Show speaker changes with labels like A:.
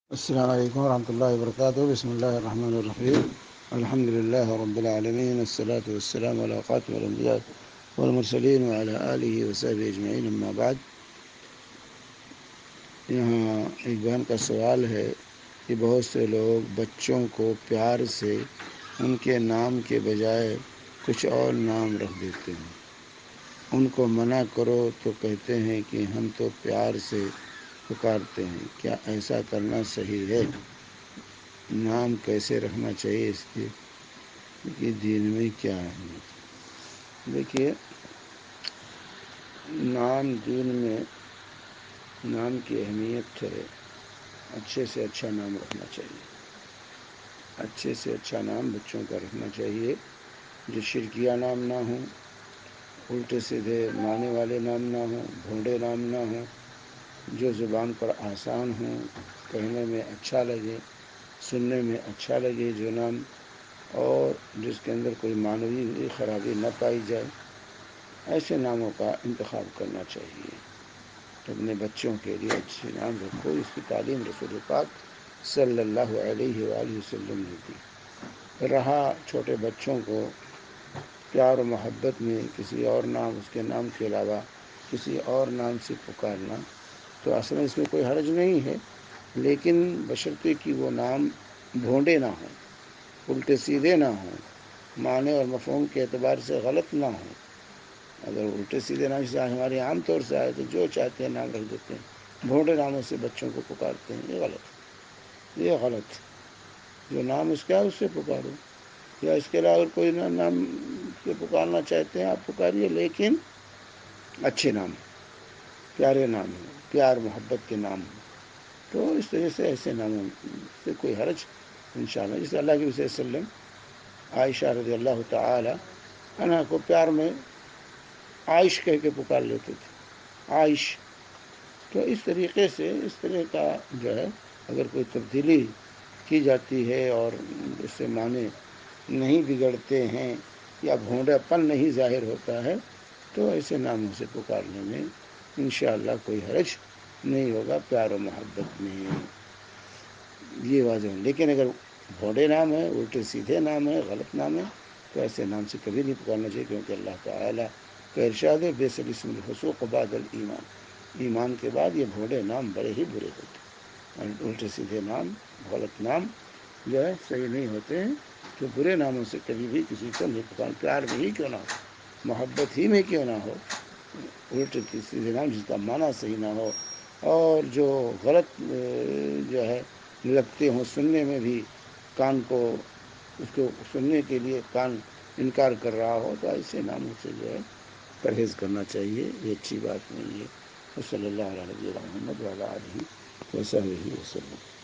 A: السلام علیکم ورحمۃ اللہ وبرکاتہ۔ بسم اللہ الرحمن الرحیم۔ الحمد للہ رب العالمین، الصلاۃ والسلام علی خاتم الانبیاء والمرسلین وعلی آلہ وصحبہ اجمعین، اما بعد۔ یہاں ایک بہن کا سوال ہے کہ بہت سے لوگ بچوں کو پیار سے ان کے نام کے بجائے کچھ اور نام رکھ دیتے ہیں، ان کو منع کرو تو کہتے ہیں کہ ہم تو پیار سے پکارتے ہیں، کیا ایسا کرنا صحیح ہے؟ نام کیسے رکھنا چاہیے، اس کی دین میں کیا ہے؟ دیکھیے، نام دین میں نام کی اہمیت ہے۔ اچھے سے اچھا نام رکھنا چاہیے، اچھے سے اچھا نام بچوں کا رکھنا چاہیے، جو شرکیہ نام نہ ہوں، الٹے سیدھے معنی والے نام نہ ہوں، بھونڈے نام نہ ہوں، جو زبان پر آسان ہوں، کہنے میں اچھا لگے، سننے میں اچھا لگے جو نام، اور جس کے اندر کوئی معنوی خرابی نہ پائی جائے، ایسے ناموں کا انتخاب کرنا چاہیے۔ اپنے بچوں کے لیے اچھے نام رکھو، اس کی تعلیم رسول پاک صلی اللہ علیہ وآلہ وسلم نے دی۔ رہا چھوٹے بچوں کو پیار و محبت میں کسی اور نام، اس کے نام کے علاوہ کسی اور نام سے پکارنا، تو اصل میں اس میں کوئی حرج نہیں ہے، لیکن بشرطے کہ وہ نام بھونڈے نہ ہوں، الٹے سیدھے نہ ہوں، معنی اور مفہوم کے اعتبار سے غلط نہ ہوں۔ اگر الٹے سیدھے نام سے ہمارے عام طور سے آئے تو جو چاہتے ہیں نام رکھ دیتے ہیں، بھونڈے ناموں سے بچوں کو پکارتے ہیں، یہ غلط۔ جو نام اس کا ہے اس سے پکارو، یا اس کے علاوہ کوئی نام سے پکارنا چاہتے ہیں آپ پکاریے، لیکن اچھے نام، پیارے نام ہوں، پیار محبت کے نام ہوں، تو اس طرح سے ایسے ناموں سے کوئی حرج انشاءاللہ۔ جیسے اللہ کے رسول صلی اللہ علیہ وسلم عائشہ رضی اللہ تعالی عنہا کو پیار میں عائش کہہ کے پکار لیتے تھے، عائش۔ تو اس طریقے سے اس طرح کا جو ہے اگر کوئی تبدیلی کی جاتی ہے اور اس سے معنی نہیں بگڑتے ہیں یا بھونڈا پن نہیں ظاہر ہوتا ہے، تو ایسے ناموں سے پکارنے میں انشاءاللہ کوئی حرج نہیں ہوگا، پیار و محبت میں یہ واضح ہے۔ لیکن اگر بھونڈے نام ہے، الٹے سیدھے نام ہے، غلط نام ہے، تو ایسے نام سے کبھی نہیں پکارنا چاہیے، کیونکہ اللہ تعالیٰ کا ارشاد ہے بئس الاسم الفسوق بعد الایمان، ایمان کے بعد یہ بھونڈے نام بڑے ہی برے ہوتے ہیں، الٹے سیدھے نام، غلط نام جو ہے صحیح نہیں ہوتے ہیں، تو برے ناموں سے کبھی بھی کسی کو نہیں پکارنا، پیار میں ہی کیوں نہ ہو، محبت ہی میں کیوں نہ ہو، الٹے سیدھے نام جس کا معنی صحیح نہ ہو اور جو غلط جو ہے لگتے ہوں، سننے میں بھی کان کو اس کو سننے کے لیے کان انکار کر رہا ہو، تو ایسے ناموں سے جو ہے پرہیز کرنا چاہیے، یہ اچھی بات نہیں ہے۔ صلی اللہ علیہ محمد وعلی آلہ وصحبہ وسلم۔